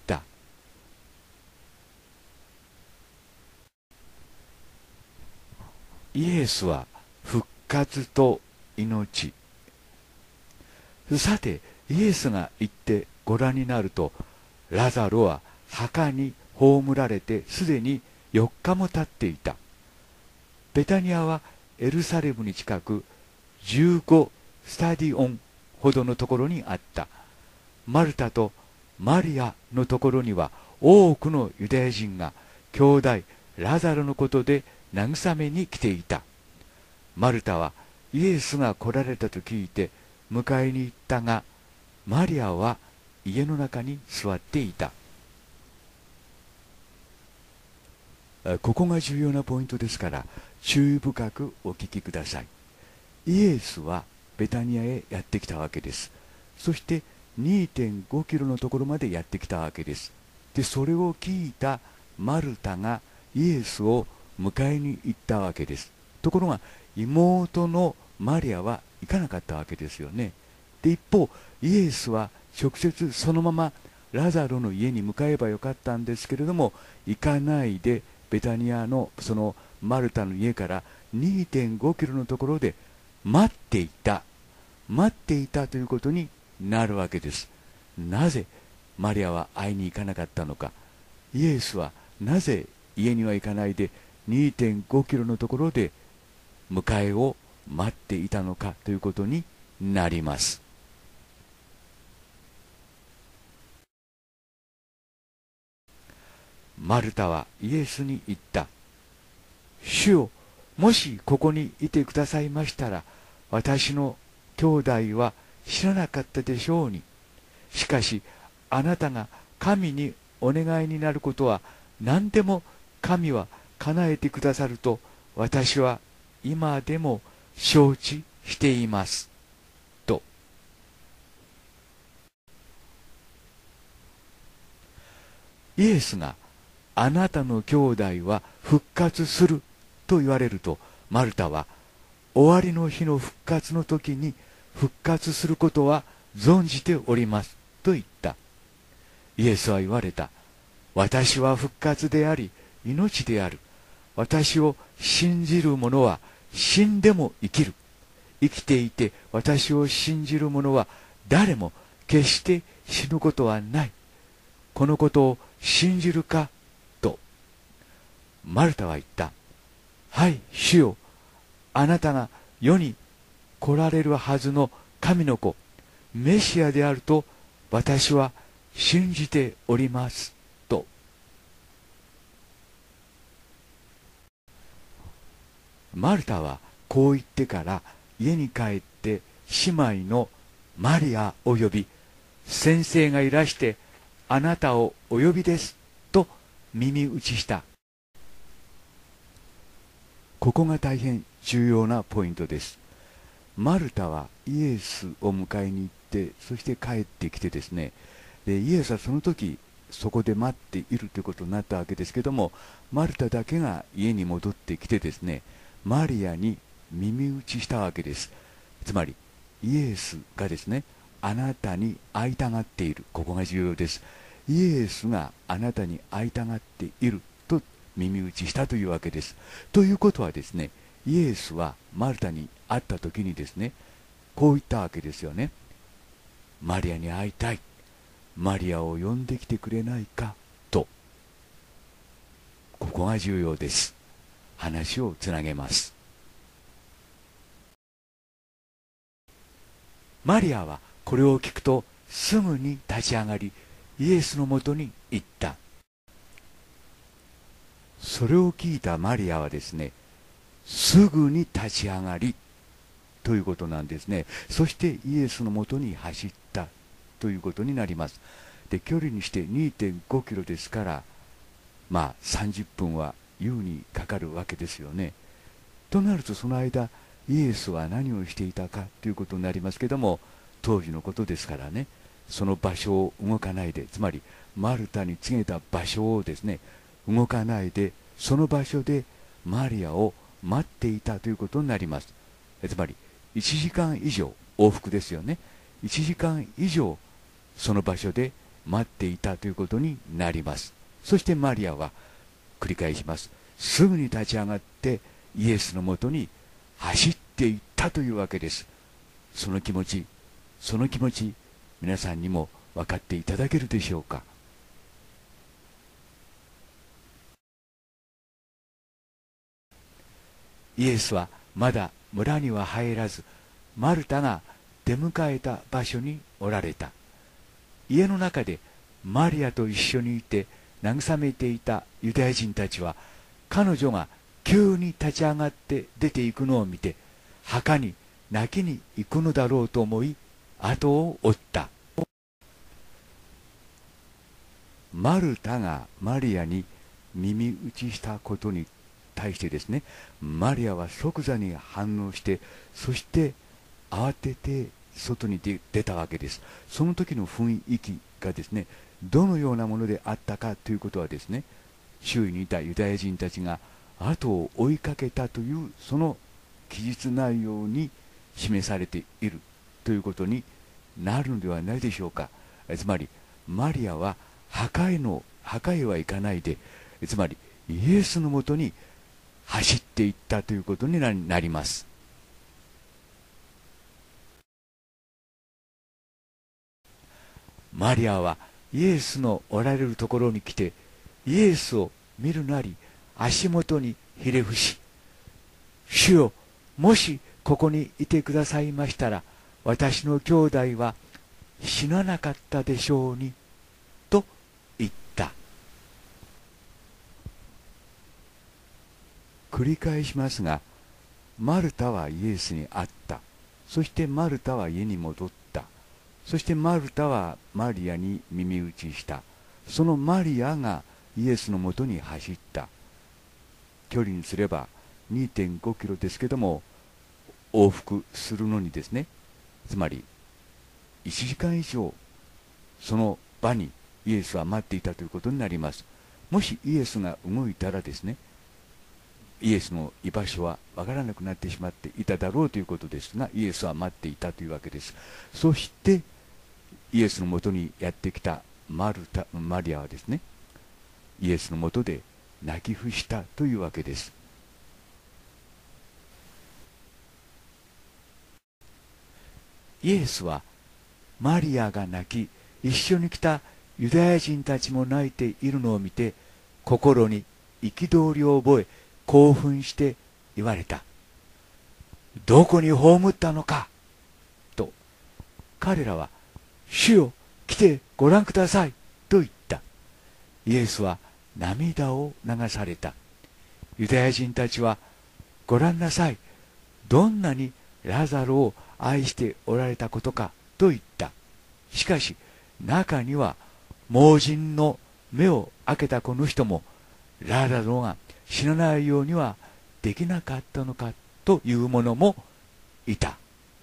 イエスは復活と命。さてイエスが行ってご覧になると、ラザロは墓に葬られてすでに4日も経っていた。ベタニアはエルサレムに近く15スタディオンほどのところにあった。マルタとマリアのところには多くのユダヤ人が兄弟ラザロのことで慰めに来ていた。マルタはイエスが来られたと聞いて迎えに行ったが、マリアは家の中に座っていた。ここが重要なポイントですから注意深くお聞きください。イエスはベタニアへやってきたわけです。そして2.5 キロのところまでやってきたわけです。でそれを聞いたマルタがイエスを迎えに行ったわけです。ところが妹のマリアは行かなかったわけですよね。で一方イエスは直接そのままラザロの家に向かえばよかったんですけれども、行かないでベタニアのそのマルタの家から2.5 キロのところで待っていたということになるわけです。なぜマリアは会いに行かなかったのか、イエスはなぜ家には行かないで 2.5 キロのところで迎えを待っていたのかということになります。マルタはイエスに言った。主よ、もしここにいてくださいましたら、私の兄弟は知らなかったでしょうに。しかし、あなたが神にお願いになることは何でも神は叶えてくださると私は今でも承知しています。と。イエスがあなたの兄弟は復活すると言われると、マルタは終わりの日の復活の時に復活することは存じておりますと言った。イエスは言われた。私は復活であり命である。私を信じる者は死んでも生きる。生きていて私を信じる者は誰も決して死ぬことはない。このことを信じるかと。マルタは言った。はい、主よ。あなたが世に来られるはずの神の子、メシアであると私は信じております。と。マルタはこう言ってから家に帰って姉妹のマリアを呼び、先生がいらしてあなたをお呼びですと耳打ちした。ここが大変重要なポイントです。マルタはイエスを迎えに行って、そして帰ってきてですね、でイエスはその時そこで待っているということになったわけですけども、マルタだけが家に戻ってきてですね、マリアに耳打ちしたわけです。つまりイエスがですね、あなたに会いたがっている。ここが重要です。イエスがあなたに会いたがっていると耳打ちしたというわけです。ということはですね、イエスはマルタに会った時にですね、こう言ったわけですよね。マリアに会いたい。マリアを呼んできてくれないかと。ここが重要です。話をつなげます。マリアはこれを聞くとすぐに立ち上がり、イエスのもとに行った。それを聞いたマリアはですね、すぐに立ち上がりということなんですね。そしてイエスのもとに走ったということになります。で、距離にして 2.5 キロですから、30分は優にかかるわけですよね。となると、その間イエスは何をしていたかということになりますけども、当時のことですからね、その場所を動かないで、つまりマルタに告げた場所をですね、動かないで、その場所でマリアを待っていたということになります。つまり1時間以上、往復ですよね、1時間以上その場所で待っていたということになります。そしてマリアは、繰り返します、すぐに立ち上がってイエスのもとに走っていったというわけです。その気持ち、皆さんにも分かっていただけるでしょうか。イエスはまだ村には入らず、マルタが出迎えた場所におられた。家の中でマリアと一緒にいて慰めていたユダヤ人たちは、彼女が急に立ち上がって出て行くのを見て、墓に泣きに行くのだろうと思い、後を追った。マルタがマリアに耳打ちしたことに対してですね、マリアは即座に反応して、そして慌てて外に出たわけです。その時の雰囲気がですね、どのようなものであったかということはですね、周囲にいたユダヤ人たちが後を追いかけたというその記述内容に示されているということになるのではないでしょうか。つまりマリアは墓へは行かないで、つまりイエスのもとに走っていったということになります。 マリアはイエスのおられるところに来て、イエスを見るなり足元にひれ伏し、主よ、もしここにいてくださいましたら、私の兄弟は死ななかったでしょうに、と言った。繰り返しますが、マルタはイエスに会った。そしてマルタは家に戻った。そしてマルタはマリアに耳打ちした。そのマリアがイエスのもとに走った。距離にすれば 2.5 キロですけども、往復するのにですね、つまり1時間以上その場にイエスは待っていたということになります。もしイエスが動いたらですね、イエスの居場所はわからなくなってしまっていただろうということですが、イエスは待っていたというわけです。そしてイエスのもとにやってきたマリアはですね、イエスのもとで泣き伏したというわけです。イエスはマリアが泣き、一緒に来たユダヤ人たちも泣いているのを見て、心に憤りを覚え、興奮して言われた。どこに葬ったのかと。彼らは、主よ、来てご覧くださいと言った。イエスは涙を流された。ユダヤ人たちは、ご覧なさい、どんなにラザロを愛しておられたことかと言った。しかし中には、盲人の目を開けたこの人もラザロが死なないようにはできなかったのかという者もいた。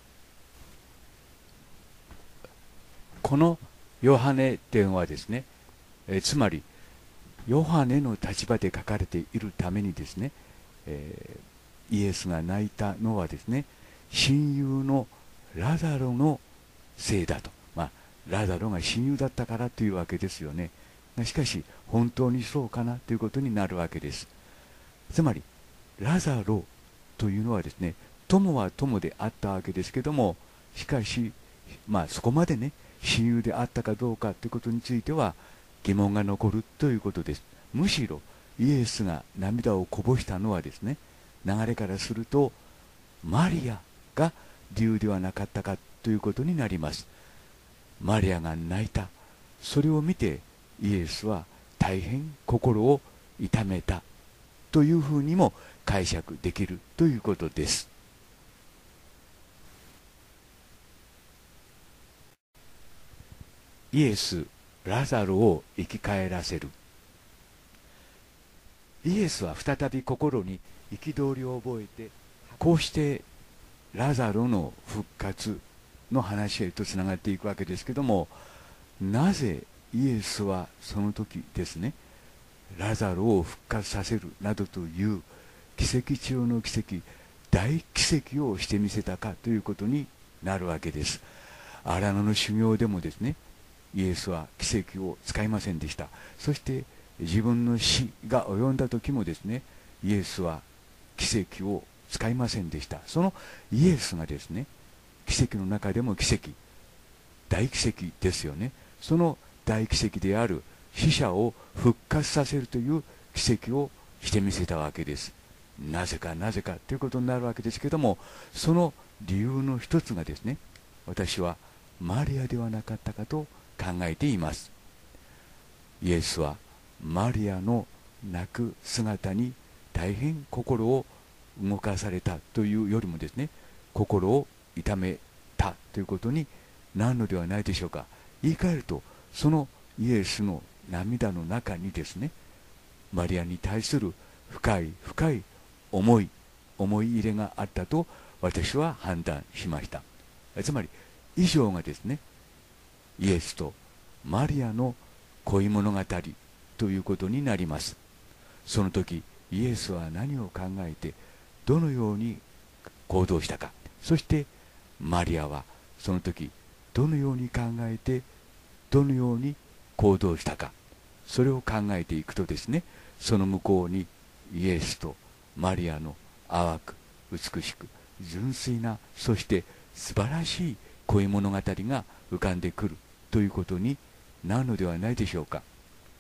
このヨハネ伝はですね、つまりヨハネの立場で書かれているためにですね、イエスが泣いたのはですね、親友のラザロのせいだと、ラザロが親友だったからというわけですよね。しかし本当にそうかなということになるわけです。つまりラザロというのはですね、友は友であったわけですけども、しかしそこまでね、親友であったかどうかということについては疑問が残るということです。むしろイエスが涙をこぼしたのはですね、流れからするとマリアが理由ではなかったかということになります。マリアが泣いた。それを見てイエスは大変心を痛めたというふうにも解釈できるということです。イエス、ラザロを生き返らせる。イエスは再び心に憤りを覚えて、こうしてラザロの復活の話へとつながっていくわけですけども、なぜイエスはその時ですね、ラザロを復活させるなどという奇跡中の奇跡、大奇跡をしてみせたかということになるわけです。荒野の修行でもですね、イエスは奇跡を使いませんでした。そして自分の死が及んだ時もですね、イエスは奇跡を使いませんでした。そのイエスがですね、奇跡の中でも奇跡、大奇跡ですよね。その大奇跡である死者を復活させるという奇跡をしてみせたわけです。なぜかということになるわけですけども、その理由の一つがですね、私はマリアではなかったかと考えています。イエスはマリアの泣く姿に大変心を動かされたというよりもですね、心を痛めたということになるのではないでしょうか。言い換えると、そのイエスの涙の中にですね、マリアに対する深い思い入れがあったと私は判断しました。つまり以上がですね、イエスとマリアの恋物語ということになります。その時イエスは何を考えてどのように行動したか、そしてマリアはその時どのように考えてどのように行動したか、それを考えていくとですね、その向こうにイエスとマリアの淡く美しく純粋な、そして素晴らしい恋物語が浮かんでくるということになるのではないでしょうか。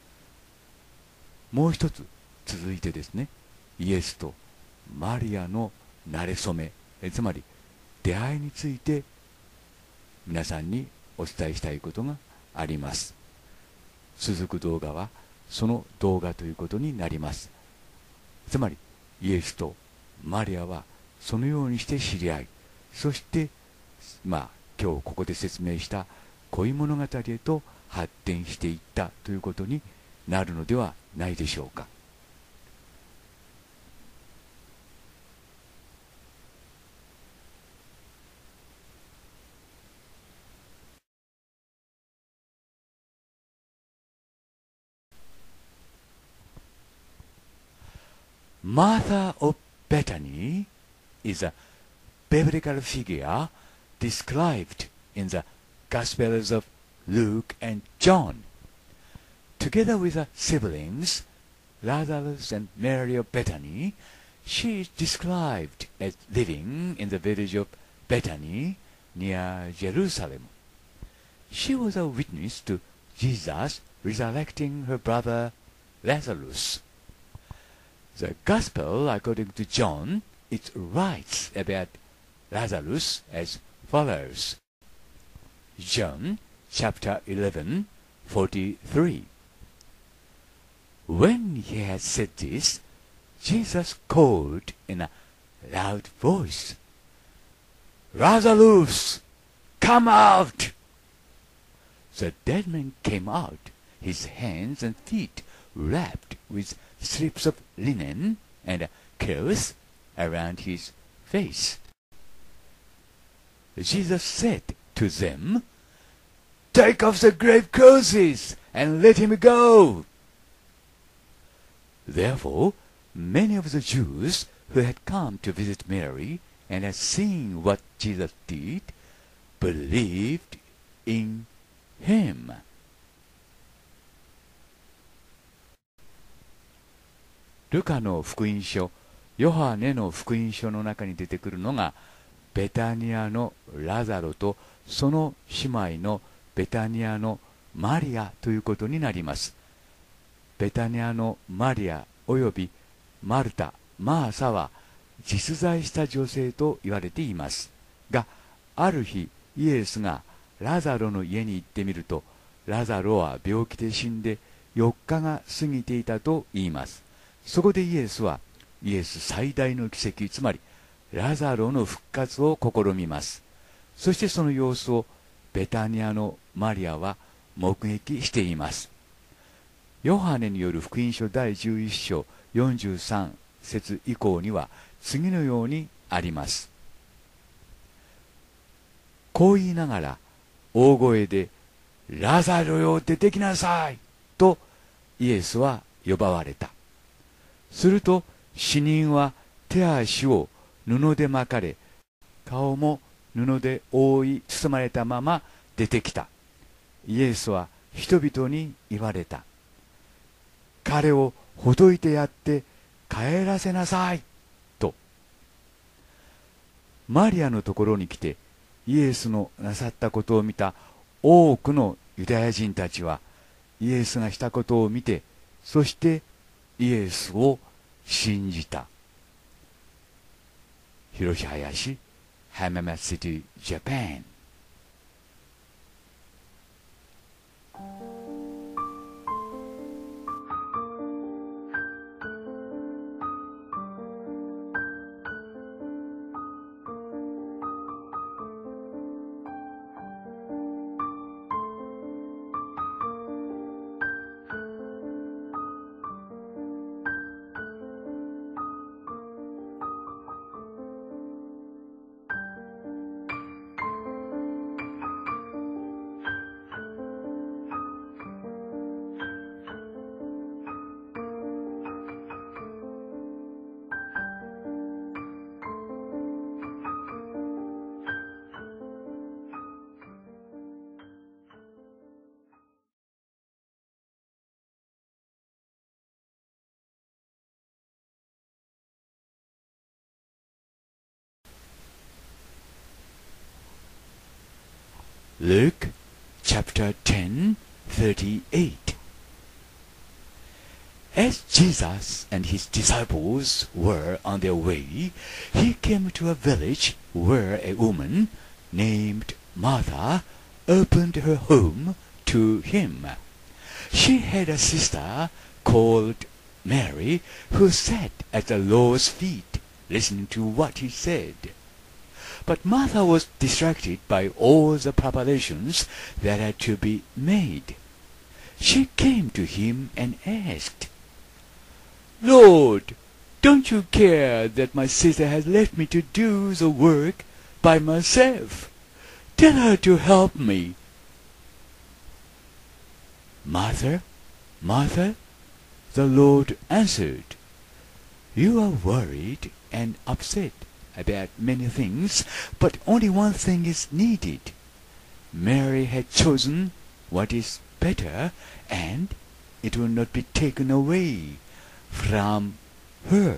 もう一つ続いてですね、イエスとマリアの馴れ初め、つまり出会いについて皆さんにお伝えしたいことがあります。続く動画はその動画ということになります。つまりイエスとマリアはそのようにして知り合い、そして今日ここで説明した恋物語へと発展していったということになるのではないでしょうか。Martha of Bethany is a biblical figure described in the Gospels of Luke and John. Together with her siblings, Lazarus and Mary of Bethany, she is described as living in the village of Bethany near Jerusalem. She was a witness to Jesus resurrecting her brother Lazarus. The Gospel, according to John, it writes about Lazarus as follows. John chapter 11, 43. When he had said this, Jesus called in a loud voice, Lazarus, come out! The dead man came out, his hands and feet wrapped with strips of linen and cloth around his face. Jesus said to them, Take off the grave clothes and let him go. Therefore, many of the Jews who had come to visit Mary and had seen what Jesus did believed in him. ルカの福音書、ヨハネの福音書の中に出てくるのがベタニアのラザロとその姉妹のベタニアのマリアということになります。ベタニアのマリアおよびマルタ、マーサは実在した女性と言われていますが、ある日イエスがラザロの家に行ってみると、ラザロは病気で死んで4日が過ぎていたと言います。そこでイエスはイエス最大の奇跡、つまりラザロの復活を試みます。そしてその様子をベタニアのマリアは目撃しています。ヨハネによる福音書第11章43節以降には次のようにあります。こう言いながら大声でラザロよ出てきなさいとイエスは呼ばわれた。すると死人は手足を布で巻かれ、顔も布で覆い包まれたまま出てきた。イエスは人々に言われた。彼をほどいてやって帰らせなさいと。マリアのところに来てイエスのなさったことを見た多くのユダヤ人たちはイエスがしたことを見て、そしてイエスを信じた。広島林、浜松シティ、ジャパン。Luke chapter 10, 38. As Jesus and his disciples were on their way, he came to a village where a woman named Martha opened her home to him. She had a sister called Mary who sat at the Lord's feet, listening to what he said. But Martha was distracted by all the preparations that had to be made. She came to him and asked, "Lord, don't you care that my sister has left me to do the work by myself? Tell her to help me." "Martha, Martha," the Lord answered, "you are worried and upset about many things, but only one thing is needed. Mary had chosen what is better, and it will not be taken away from her."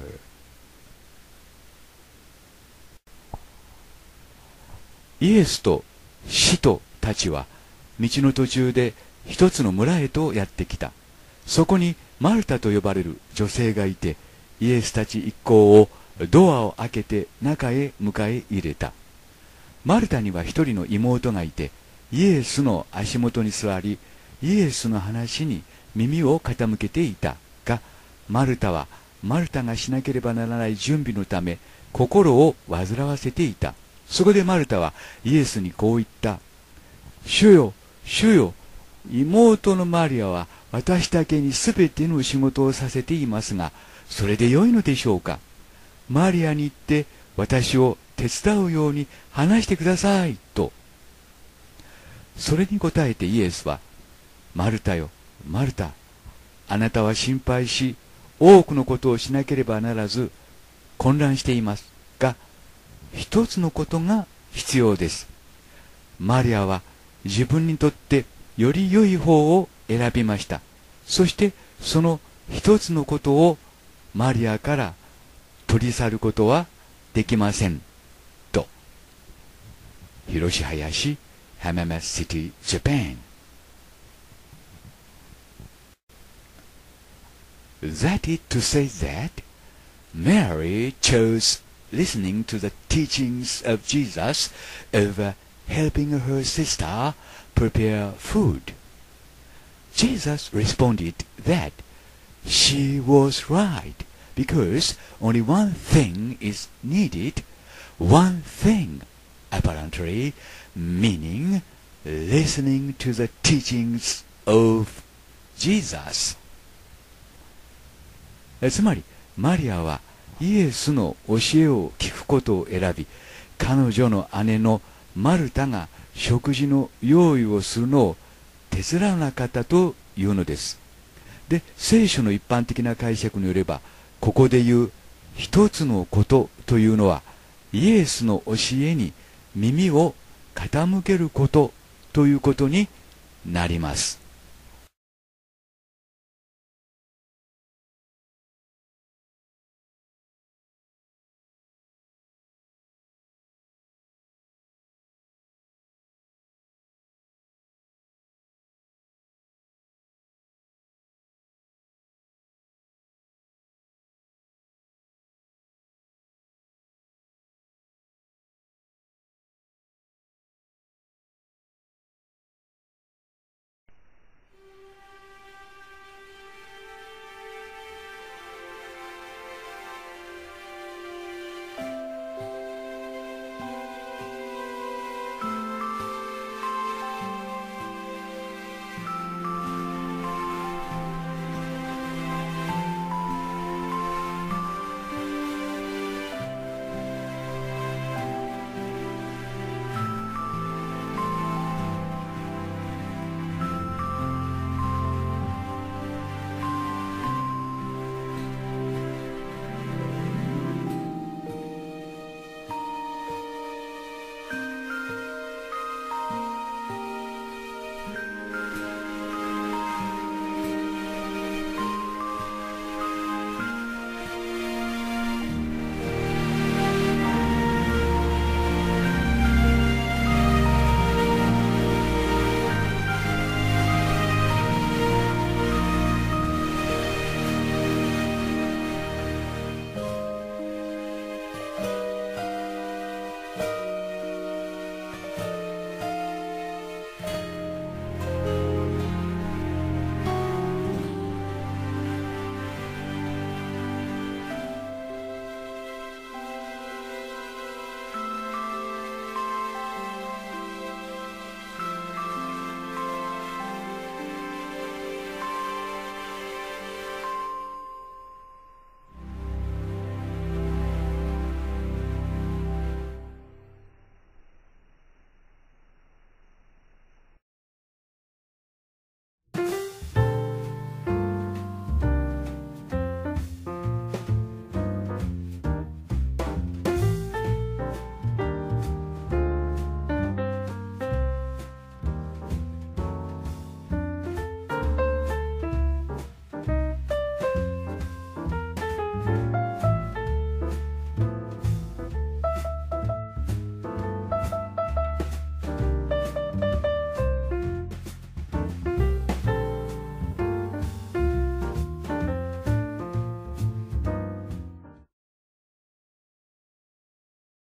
イエスと使徒たちは道の途中で一つの村へとやってきた。そこにマルタと呼ばれる女性がいて、イエスたち一行をドアを開けて中へ迎え入れた。マルタには一人の妹がいて、イエスの足元に座り、イエスの話に耳を傾けていたが、マルタはマルタがしなければならない準備のため心を煩わせていた。そこでマルタはイエスにこう言った。主よ、主よ、妹のマリアは私だけにすべての仕事をさせていますが、それでよいのでしょうか。マリアに言って私を手伝うように話してくださいと。それに答えてイエスは、マルタよ、マルタ、あなたは心配し、多くのことをしなければならず混乱していますが、一つのことが必要です。マリアは自分にとってより良い方を選びました。そしてその一つのことをマリアから取り去ることはできません。と。広志林、浜松 City, Japan. That is to say that Mary chose listening to the teachings of Jesus over helping her sister prepare food. Jesus responded that she was right because only one thing is needed, one thing, apparently, meaning listening to the teachings of Jesus. つまりマリアはイエスの教えを聞くことを選び、彼女の姉のマルタが食事の用意をするのを手伝わなかったというのです。で、聖書の一般的な解釈によれば、ここで言う一つのことというのは、イエスの教えに耳を傾けることということになります。